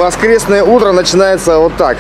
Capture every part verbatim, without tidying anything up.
воскресное утро начинается вот так.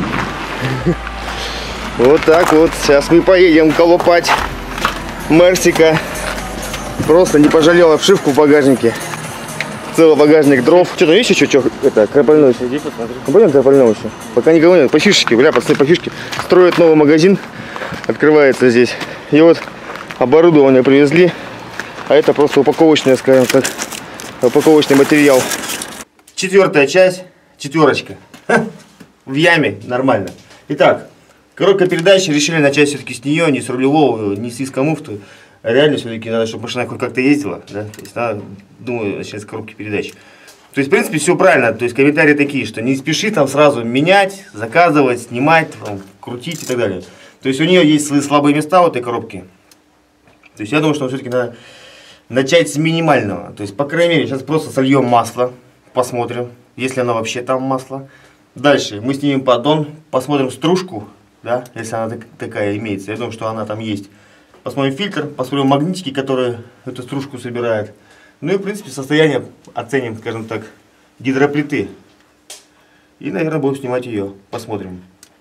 Вот так вот. Сейчас мы поедем колупать Мерсика. Просто не пожалел обшивку в багажнике. Целый багажник дров. Что там есть еще? Что это? Крапальной. Иди посмотри. Пойдем крапальной еще. Пока никого нет. По фишечке, бля, пацаны, по фишке. Строят новый магазин. Открывается здесь. И вот оборудование привезли. А это просто упаковочное, скажем так, упаковочный материал. Четвертая часть. Четверочка. В яме. Нормально. Итак, коробка передач. Решили начать все-таки с нее. Не с рулевого, не с иска муфты. Реально все-таки надо, чтобы машина хоть как-то ездила. Да? То есть надо, думаю, начать с коробки передач. То есть, в принципе, все правильно. То есть, комментарии такие, что не спеши там сразу менять, заказывать, снимать, там, крутить и так далее. То есть, у нее есть свои слабые места в этой коробке. То есть, я думаю, что все-таки надо начать с минимального. То есть, по крайней мере, сейчас просто сольем масло, посмотрим, если оно вообще там масло. Дальше мы снимем поддон, посмотрим стружку, да, если она так, такая имеется. Я думаю, что она там есть. Посмотрим фильтр, посмотрим магнитики, которые эту стружку собирают. Ну и, в принципе, состояние оценим, скажем так, гидроплиты. И, наверное, будем снимать ее. Посмотрим.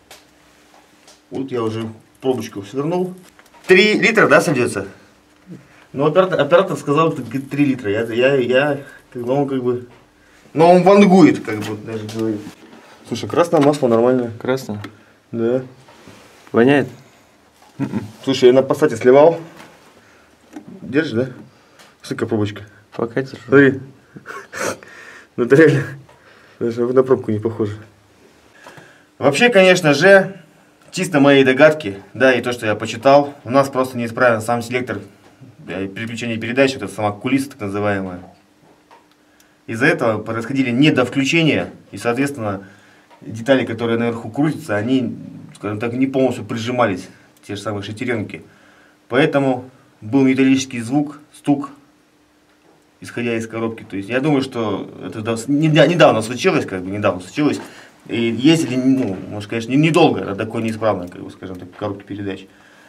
Вот я уже пробочку свернул. три литра, да, сойдется? Ну, оператор, оператор сказал, что три литра. Я, я, я, как бы, он как бы... Но он вангует, как бы, даже говорит. Слушай, красное масло нормальное. Красное? Да. Воняет? Слушай, я на пассате сливал. Держишь, да? Сыка пробочка. Пока держу. Смотри. Ну это реально. Даже на пробку не похоже. Вообще, конечно же, чисто мои догадки, да, и то, что я почитал, у нас просто неисправен сам селектор переключения передач, вот эта сама кулиса так называемая. Из-за этого происходили недовключения, и, соответственно, детали, которые наверху крутятся, они, скажем так, не полностью прижимались. Те же самые шестеренки. Поэтому был металлический звук, стук, исходя из коробки. То есть я думаю, что это недавно случилось, как бы недавно случилось. И ездили, ну, может, конечно, недолго, до такой неисправной, как бы, скажем так, коробки передач.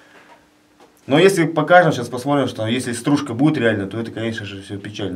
Но если покажем, сейчас посмотрим, что если стружка будет реально, то это, конечно же, все печально.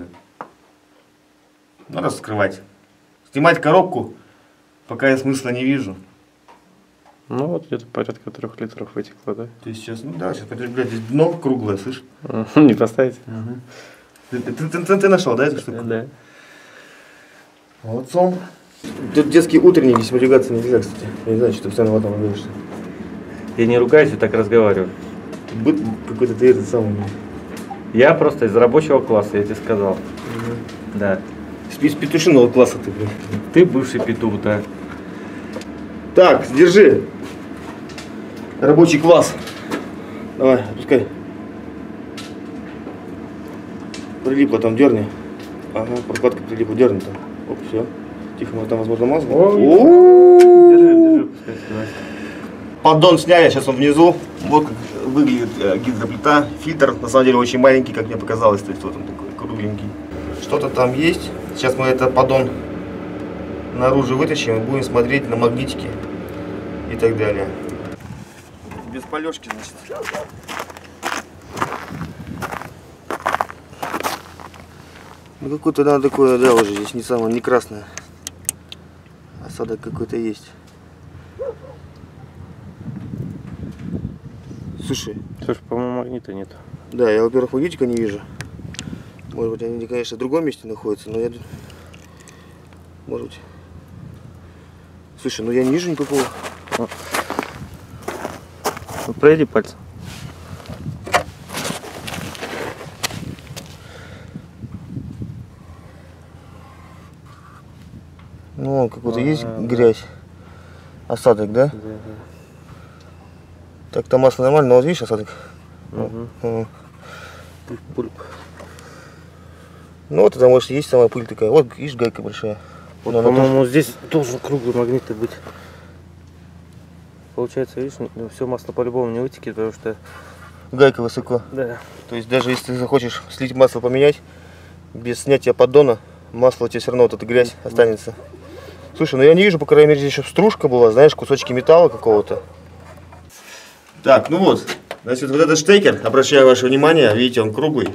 Надо скрывать. Снимать коробку пока я смысла не вижу. Ну вот где-то порядка трех литров вытекло, да? То есть сейчас, ну да, сейчас, блядь, здесь дно круглое, слышь? Не поставить? Угу. Ты, ты, ты, ты, ты нашел, да, эту штуку? Да. Молодцом. Тут детский утренний, здесь матюгаться нельзя, кстати. Я не знаю, что ты постоянно в этом говоришься. Я не ругаюсь, я так разговариваю. Будь какой-то ты этот самый. Я просто из рабочего класса, я тебе сказал. Угу. Да. Из петушиного класса ты, блин. Ты бывший петух, да. Так, держи. Рабочий класс. Давай, отпускай. Прилипло там, дерни. Ага, прокладка прилипла, дерни там. Оп, все. Тихо, мы там, возможно, масло. Держи, держи, пускай снимай. Поддон сняли, сейчас он внизу. Вот как выглядит э, гидроплита. Фильтр, на самом деле, очень маленький, как мне показалось. То есть вот он такой кругленький. Что-то там есть. Сейчас мы этот поддон наружу вытащим и будем смотреть на магнитики и так далее. Без полежки, значит. Ну какое-то да, такое, да, уже здесь не самое, не красное. Осадок какой-то есть. Слушай. Слушай, по-моему, магнита нет. Да, я, во-первых, магнитика не вижу. Может быть, они, конечно, в другом месте находятся, но я... Может быть... Слушай, ну я не вижу никакого... Ну, пройди пальцем. Ну, какой-то есть грязь. Осадок, да? Да, да. Так-то масло нормально, но вот видишь осадок? Угу. Угу. Пульп. Ну вот это может есть самая пыль такая. Вот видишь, гайка большая. Вот, по-моему, тоже... здесь должен круглый магнит быть. Получается, видишь, все масло по-любому не вытекет, потому что... Гайка высоко. Да. То есть даже если ты захочешь слить масло поменять, без снятия поддона, масло у тебя все равно вот эта грязь mm-hmm. останется. Слушай, ну я не вижу, по крайней мере, здесь еще стружка была, знаешь, кусочки металла какого-то. Так, ну вот, значит, вот этот штекер, обращаю ваше внимание, видите, он круглый.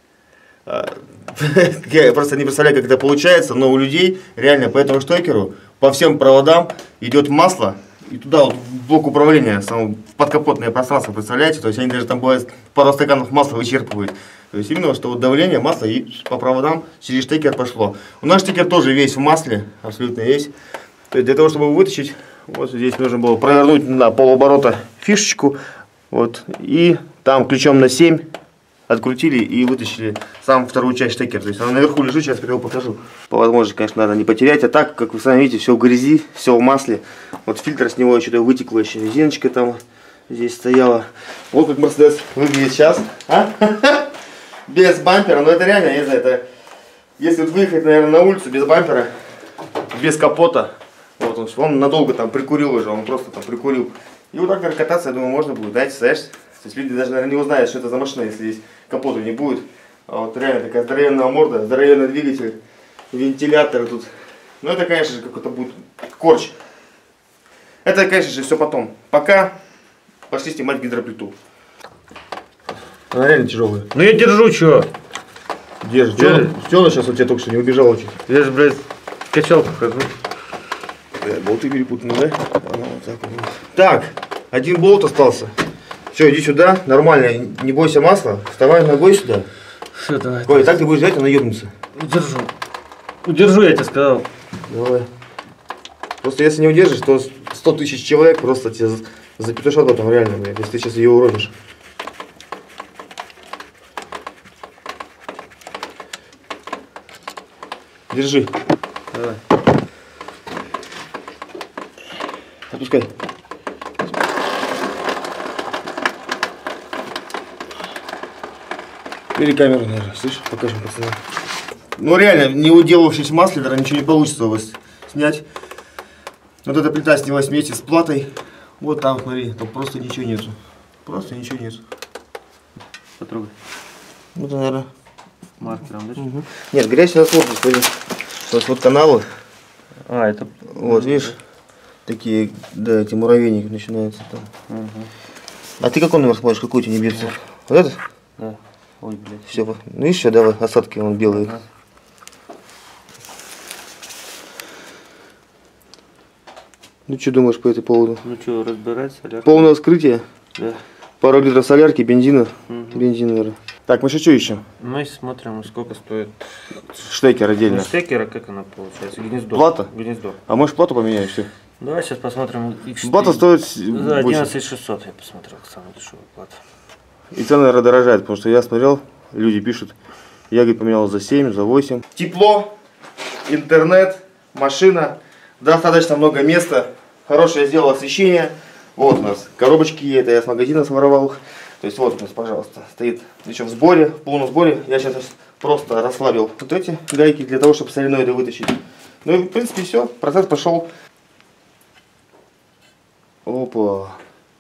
Я просто не представляю, как это получается, но у людей реально по этому штекеру по всем проводам идет масло. И туда вот в блок управления, само подкапотное пространство, представляете? То есть они даже там бывает пару стаканов масла вычерпывают. То есть именно что вот давление масла и по проводам через штекер пошло. У нас штекер тоже весь в масле, абсолютно весь. То есть для того, чтобы вытащить, вот здесь нужно было провернуть на полоборота фишечку. Вот, и там ключом на семь открутили и вытащили сам вторую часть штекера. То есть она наверху лежит, сейчас я его покажу. По возможности, конечно, надо не потерять. А так, как вы сами видите, все в грязи, все в масле. Вот фильтр с него что-то вытекло, еще резиночка там здесь стояла. Вот как Мерседес выглядит сейчас. А? Без бампера. Но это реально, я не знаю, это... Если вот выехать, наверное, на улицу без бампера, без капота, вот он, он надолго там прикурил уже, он просто там прикурил. И вот так, наверное, кататься, я думаю, можно будет, знаете, знаешь? То есть люди даже, наверное, не узнают, что это за машина, если здесь капота не будет. А вот реально такая здоровенная морда, здоровенный двигатель, вентилятор тут. Ну это, конечно же, какой-то будет корч. Это, конечно же, все потом. Пока пошли снимать гидроплиту. Она реально тяжелая. Ну я держу, чё? Держи. Стёна сейчас у тебя только что не убежала чуть. Я же, блядь, в качалку хожу. Болты перепутаны, да? Ага, вот так, вот. Так, один болт остался. Все, иди сюда, нормально, не бойся масла, вставай ногой сюда. Все, давай. Ой, так ты будешь взять, она ебнется. Удержу. Удержу, я тебе сказал. Давай. Просто если не удержишь, то сто тысяч человек просто тебе запетушат потом реально, блядь, если ты сейчас ее уронишь. Держи. Давай. Отпускай. Или камеру, наверное, слышишь, покажем пацанам. Ну реально, не уделавшись в масле, даже ничего не получится у вас снять. Вот эта плита снялась вместе с платой. Вот там, смотри, там просто ничего нету. Просто ничего нету. Потрогай. Вот, наверное. Маркером, да? Угу. Нет, грязь у нас вот, смотри. У нас вот каналы. А, это... Вот, видишь, такие, да, эти муравейники начинаются там. Угу. А ты какой номер смотришь, какой у тебя не бьется? Вот, вот этот? Да. Ой, блядь. Все, ну еще давай, осадки вон белые. Ага. Ну что думаешь по этой поводу? Ну что, разбирать солярку? Полное вскрытие? Да. Пару литров солярки, бензина. Угу. Бензин, наверное. Так, мы еще что ищем? Мы смотрим, сколько стоит. Штекер отдельно. Ну, штекера, как она получается? Гнездо. Плата? Гнездо. А может плату поменяешь все? Давай сейчас посмотрим. Плата стоит За одиннадцать шестьсот я посмотрел, самая дешевая плата. И цены, наверное, дорожают, потому что я смотрел, люди пишут, я, говорит, поменял за семь, за восемь. Тепло, интернет, машина, достаточно много места, хорошее сделал освещение. Вот у нас коробочки, это я с магазина своровал их. То есть вот у нас, пожалуйста, стоит еще в сборе, в полном сборе. Я сейчас просто расслабил вот эти гайки для того, чтобы соленоиды вытащить. Ну и в принципе все, процесс пошел. Опа.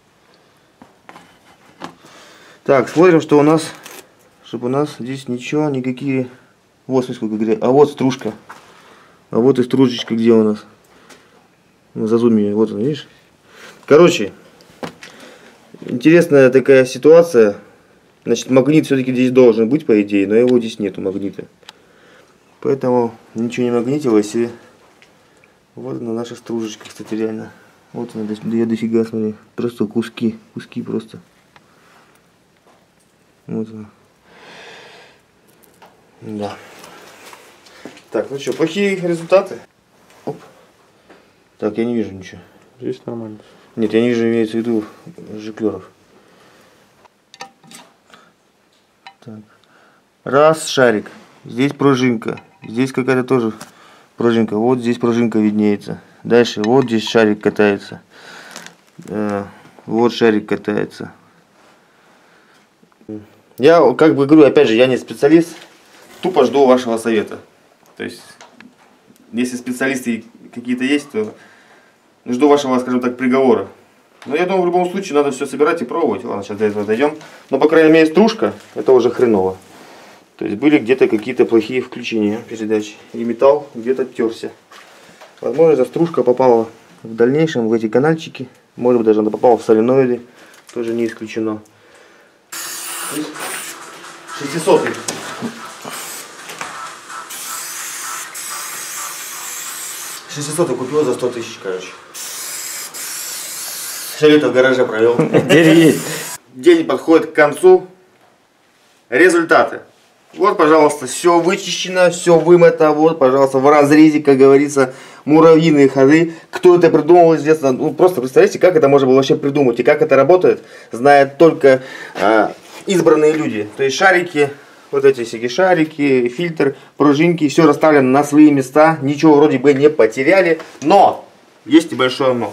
Так, смотрим, что у нас, чтобы у нас здесь ничего, никакие, вот смотри, сколько грязи, а вот стружка, а вот и стружечка, где у нас, ну, зазуми, вот он, видишь, короче, интересная такая ситуация, значит, магнит все-таки здесь должен быть, по идее, но его здесь нету, магнита, поэтому ничего не магнитилось, и вот она наша стружечка, кстати, реально, вот она, я дофига, смотри, просто куски, куски просто. Вот она. Да. Так, ну что, плохие результаты? Оп. Так, я не вижу ничего. Здесь нормально. Нет, я не вижу, имеется в виду жиклеров. Так. Раз, шарик. Здесь пружинка. Здесь какая-то тоже пружинка. Вот здесь пружинка виднеется. Дальше, вот здесь шарик катается. Вот шарик катается. Я, как бы говорю, опять же, я не специалист, тупо жду вашего совета. То есть, если специалисты какие-то есть, то жду вашего, скажем так, приговора. Но я думаю, в любом случае надо все собирать и пробовать. Ладно, сейчас до этого дойдем. Но, по крайней мере, стружка, это уже хреново. То есть, были где-то какие-то плохие включения передач. И металл где-то терся. Возможно, эта стружка попала в дальнейшем в эти канальчики. Может быть, даже она попала в соленоиды. Тоже не исключено. шестисотый. шестисот купил за сто тысяч, короче. Все лето в гараже провел. День подходит к концу. Результаты. Вот, пожалуйста, все вычищено, все вымыто. Вот, пожалуйста, в разрезе, как говорится, муравьиные ходы. Кто это придумал, известно. Ну, просто представьте, как это можно было вообще придумать. И как это работает, знают только э, избранные люди. То есть шарики, вот эти всякие шарики, фильтр, пружинки, все расставлено на свои места. Ничего вроде бы не потеряли. Но есть небольшое но.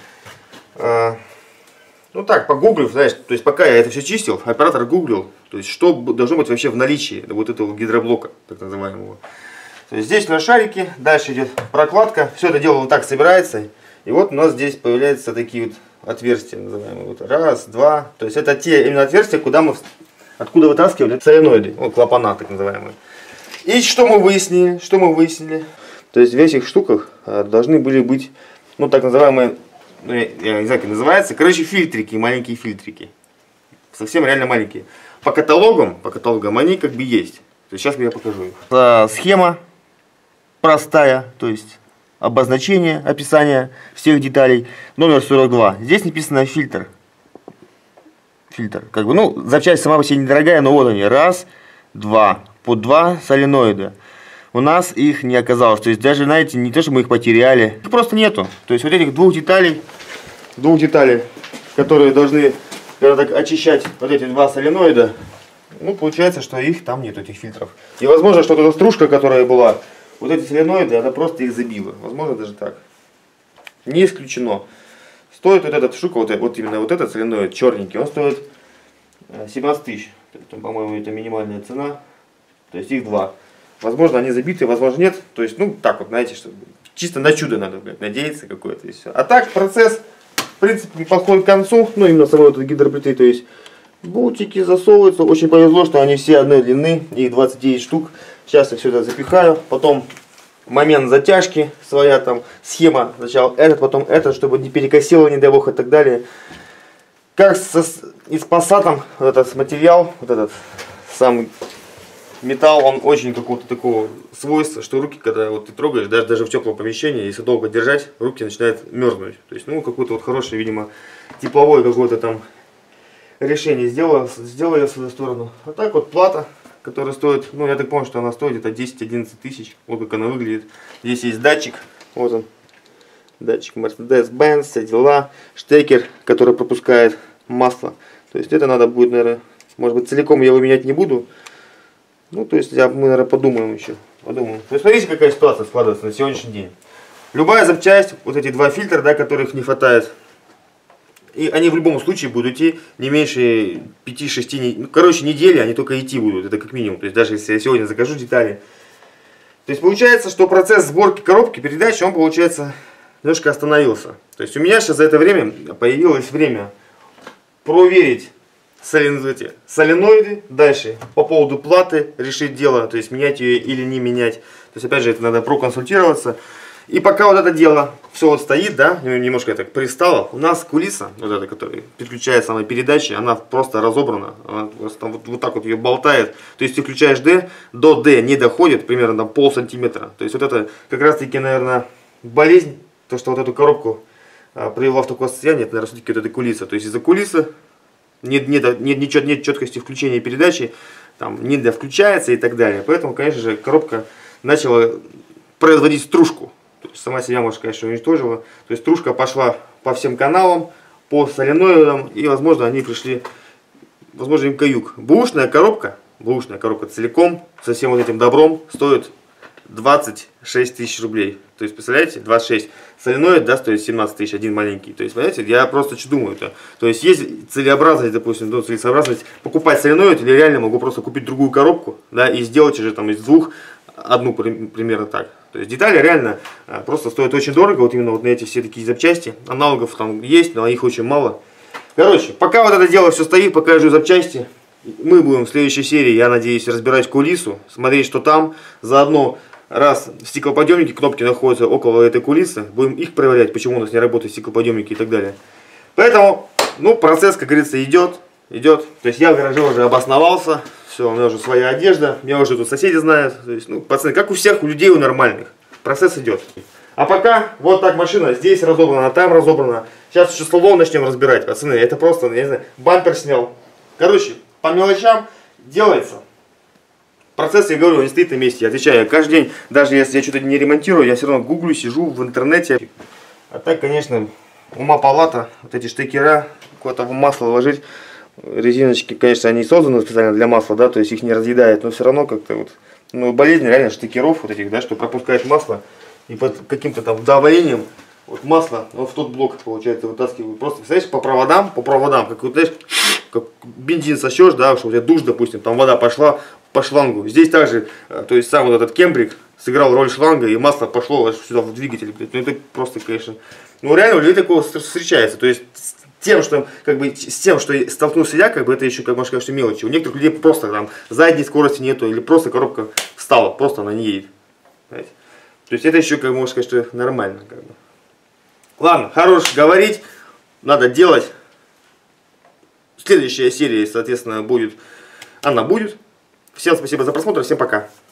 Э, Ну так, погуглив, знаешь, то есть пока я это все чистил, оператор гуглил, то есть что должно быть вообще в наличии вот этого гидроблока, так называемого. То есть здесь у нас шарики, дальше идет прокладка, все это дело вот так собирается, и вот у нас здесь появляются такие вот отверстия, называемые, вот раз, два, то есть это те именно отверстия, куда мы, откуда вытаскивали соленоиды, вот клапана так называемые. И что мы выяснили, что мы выяснили, то есть в этих штуках должны были быть, ну так называемые, ну, я, я не знаю, как называется, короче, фильтрики, маленькие фильтрики. Совсем реально маленькие. По каталогам, по каталогам они как бы есть. То есть сейчас я покажу их. А, схема простая, то есть обозначение, описание всех деталей. Номер сорок два. Здесь написано фильтр. Фильтр. Как бы, ну, запчасть сама по себе недорогая, но вот они. Раз, два. По два соленоида. У нас их не оказалось. То есть даже, знаете, не то, что мы их потеряли. Их просто нету. То есть вот этих двух деталей, двух деталей, которые должны, скажем так, очищать вот эти два соленоида, ну, получается, что их там нет, этих фильтров. И возможно, что эта стружка, которая была, вот эти соленоиды, она просто их забила. Возможно, даже так. Не исключено. Стоит вот эта штука, вот, вот именно вот этот соленоид, черненький, он стоит семнадцать тысяч. По-моему, это минимальная цена. То есть их два. Возможно, они забиты, возможно, нет. То есть, ну, так вот, знаете, что чисто на чудо надо, блядь, надеяться какое-то и все. А так, процесс, в принципе, подходит к концу. Ну, именно самой этой гидроплиты. То есть, болтики засовываются. Очень повезло, что они все одной длины. Их двадцать девять штук. Сейчас я все это запихаю. Потом момент затяжки. Своя там схема. Сначала этот, потом этот, чтобы не перекосило, не дай бог, и так далее. Как со, и с пассатом, вот этот материал, вот этот самый... Металл, он очень какого-то такого свойства, что руки, когда вот ты трогаешь, даже, даже в теплом помещении, если долго держать, руки начинают мерзнуть. То есть, ну, какое-то вот хорошее, видимо, тепловое какое-то там решение сделала, сделала я в свою сторону. А так вот плата, которая стоит, ну, я так понял, что она стоит где-то десять-одиннадцать тысяч. Вот как она выглядит. Здесь есть датчик, вот он, датчик Mercedes-Benz, все дела, штекер, который пропускает масло. То есть, это надо будет, наверное, может быть, целиком я его менять не буду. Ну, то есть, мы, наверное, подумаем еще. Подумаем. То есть, смотрите, какая ситуация складывается на сегодняшний день. Любая запчасть, вот эти два фильтра, да, которых не хватает, и они в любом случае будут идти не меньше пяти-шести, ну, короче, недели, они только идти будут, это как минимум. То есть, даже если я сегодня закажу детали. То есть, получается, что процесс сборки коробки передач, он, получается, немножко остановился. То есть, у меня сейчас за это время появилось время проверить соленоиды, соленоиды, дальше по поводу платы решить дело, то есть менять ее или не менять. То есть опять же это надо проконсультироваться. И пока вот это дело все вот стоит, да, немножко так пристало, у нас кулиса, вот эта, которая переключает самой передачи, она просто разобрана, она просто вот, вот так вот ее болтает. То есть ты включаешь D, до D не доходит примерно там пол сантиметра. То есть вот это как раз таки, наверное, болезнь, то что вот эту коробку а, привела в такое состояние, это, наверное, все-таки вот эта кулиса. То есть из-за кулисы Нет, нет, нет, нет, нет четкости включения передачи, там не включается и так далее. Поэтому, конечно же, коробка начала производить стружку. То есть сама себя, может, конечно, уничтожила. То есть стружка пошла по всем каналам, по соленоидам, и, возможно, они пришли, возможно, им каюк. Бэушная коробка, бэушная коробка целиком, со всем вот этим добром, стоит двадцать шесть тысяч рублей. То есть, представляете, двадцать шесть. Соленоид, да, стоит семнадцать тысяч, один маленький. То есть, понимаете, я просто что думаю -то. То есть, есть целесообразность, допустим, ну, целесообразность покупать соленоид, или реально могу просто купить другую коробку, да, и сделать уже там из двух одну, примерно так. То есть, детали реально а, просто стоят очень дорого, вот именно вот на эти все такие запчасти. Аналогов там есть, но их очень мало. Короче, пока вот это дело все стоит, пока я жду запчасти, мы будем в следующей серии, я надеюсь, разбирать кулису, смотреть, что там, заодно... Раз стеклоподъемники, кнопки находятся около этой кулисы, будем их проверять, почему у нас не работают стеклоподъемники и так далее. Поэтому, ну, процесс, как говорится, идет, идет. То есть я в гараже уже обосновался, все, у меня уже своя одежда, меня уже тут соседи знают. То есть, ну, пацаны, как у всех, у людей, у нормальных. Процесс идет. А пока вот так машина здесь разобрана, там разобрана. Сейчас еще салон начнем разбирать, пацаны. Это просто, я не знаю, бампер снял. Короче, по мелочам делается. Процесс, я говорю, не стоит на месте. Я отвечаю, каждый день, даже если я что-то не ремонтирую, я все равно гуглю, сижу в интернете. А так, конечно, ума палата. Вот эти штекера, куда-то в масло ложить. Резиночки, конечно, они созданы специально для масла, да, то есть их не разъедает, но все равно как-то вот, ну, болезнь реально штекеров вот этих, да, что пропускает масло и под каким-то там давлением вот масло вот в тот блок, получается, вытаскивают. Просто, представляешь, по проводам, по проводам, как вот, знаешь, как бензин сосешь, да, что у тебя душ, допустим, там вода пошла по шлангу. Здесь также, то есть сам вот этот кембрик сыграл роль шланга, и масло пошло сюда в двигатель. Ну, это просто, конечно, ну, реально у людей такого встречается, то есть тем, что, как бы, с тем, что столкнулся я, как бы, это еще, как можно сказать, что мелочи. У некоторых людей просто там задней скорости нету, или просто коробка встала, просто она не едет. Понимаете? То есть это еще, как можно сказать, что нормально. Как бы. Ладно, хорош говорить, надо делать. Следующая серия, соответственно, будет, она будет. Всем спасибо за просмотр, всем пока.